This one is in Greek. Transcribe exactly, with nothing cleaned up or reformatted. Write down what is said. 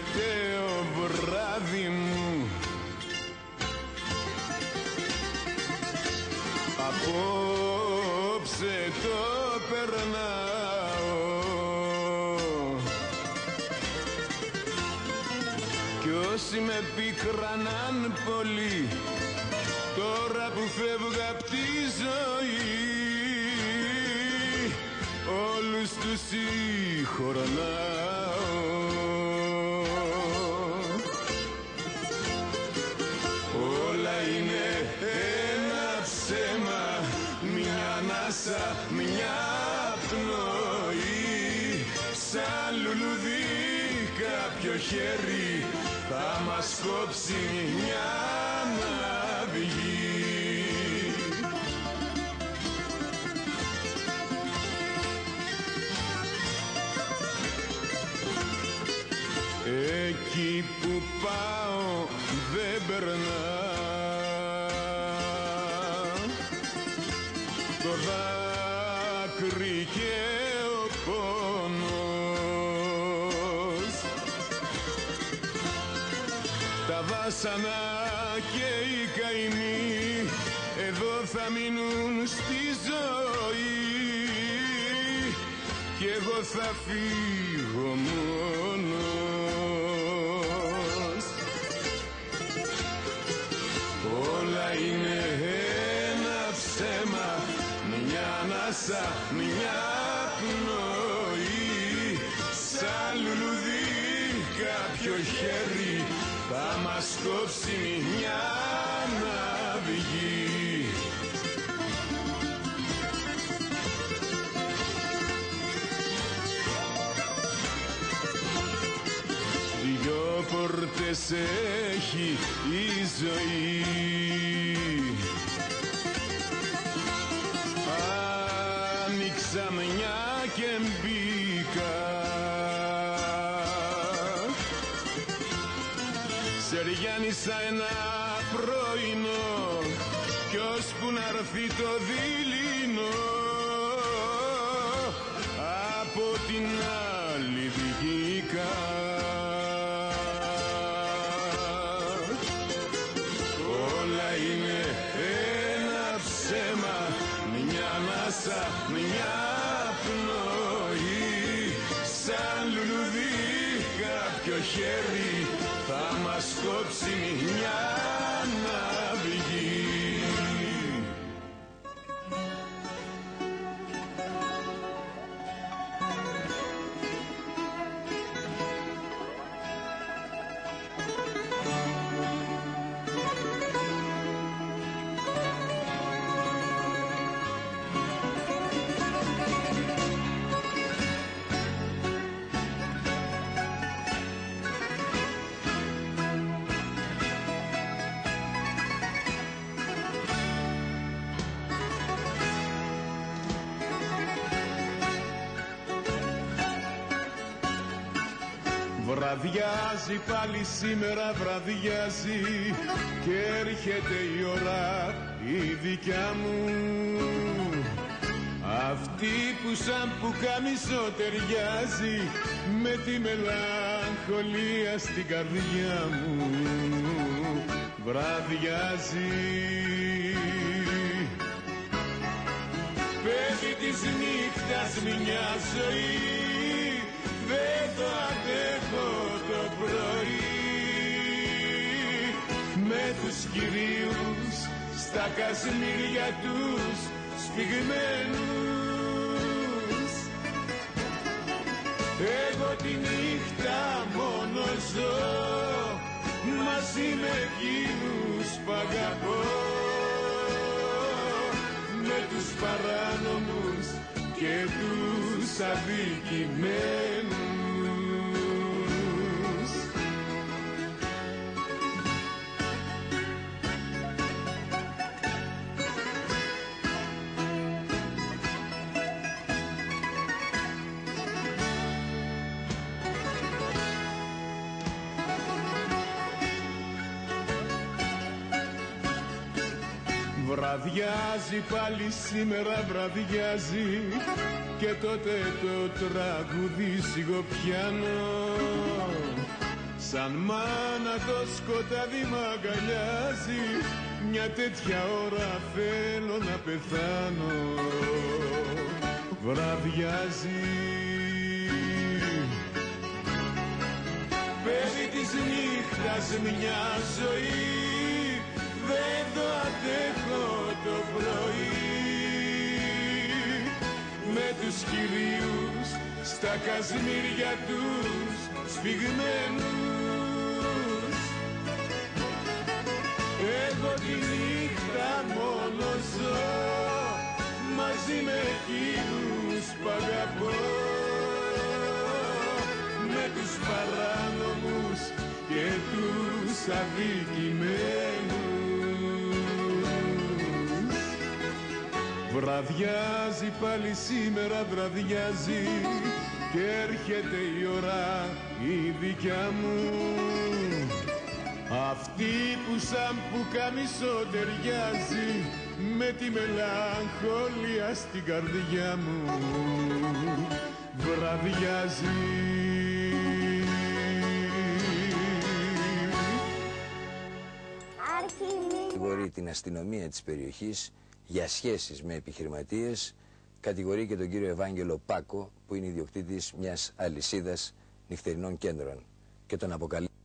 τελευταίο βράδυ μου. Απόψε το περνάω κι όσοι με πικρανάν πολύ, τώρα που φεύγω απ' τη ζωή, όλους τους συγχωρνάω. Όλα είναι ένα ψέμα, μια ανάσα, μια πνοή. Σαν λουλουδί κάποιο χέρι θα μας κόψει μια αυγή. Εκεί που πάω δεν περνά το δάκρυ και ο πόνος, τα βάσανα και οι καημοί εδώ θα μείνουν στη ζωή κι εγώ θα φύγω μόνος. Όλα είναι ένα ψέμα, μια ανάσα, μια πνοή. Σαν λουλουδί κάποιο χέρι θα μας κόψει μια αυγή. Δυο πόρτες έχει η ζωή, άνοιξα μια και μπήκα. Σεριάνισα ένα πρωινό κι ώσπου να έρθει το δειλινό, από την άλλη βγήκα. Όλα είναι ένα ψέμα, μια ανάσα, μια πνοή. Σαν λουλουδί κάποιο χέρι θα μας κόψει μια αυγή. Βραδιάζει πάλι σήμερα, βραδιάζει και έρχεται η ώρα η δικιά μου, αυτή που σαν πουκάμισο ταιριάζει με τη μελαγχολία στην καρδιά μου. Βραδιάζει, πέφτει της νύχτας μια ζωή, δεν το αντέχω το πρωί, με τους κυρίους στα κασμίρια τους σφιγμένους. Εγώ τη νύχτα μόνο ζω μαζί με εκείνους που αγαπώ, με τους παράνομους και τους αδικημένους. Βραδιάζει πάλι σήμερα, βραδιάζει και τότε το τραγούδι σιγοπιάνω. σαν μάνα το σκοτάδι μ' αγκαλιάζει. Μια τέτοια ώρα θέλω να πεθάνω. Βραδιάζει. Περί της νύχτας μια ζωή, δεν το αντέχω το πρωί. Με τους κυρίους στα κασμίρια τους σφιγμένους, εγώ τη νύχτα μόνο ζω μαζί με εκείνους που αγαπώ. Με τους παράνομους και τους αδικημένους. Βραδιάζει πάλι σήμερα, βραδιάζει και έρχεται η ώρα η δικιά μου. Αυτή που σαν πουκάμισο ταιριάζει με τη μελαγχολία στην καρδιά μου. Βραδιάζει. Κατηγορεί την αστυνομία της περιοχής για σχέσεις με επιχειρηματίες. Κατηγορεί και τον κύριο Ευάγγελο Πάκο, που είναι ιδιοκτήτης μιας αλυσίδας νυχτερινών κέντρων, και τον αποκαλεί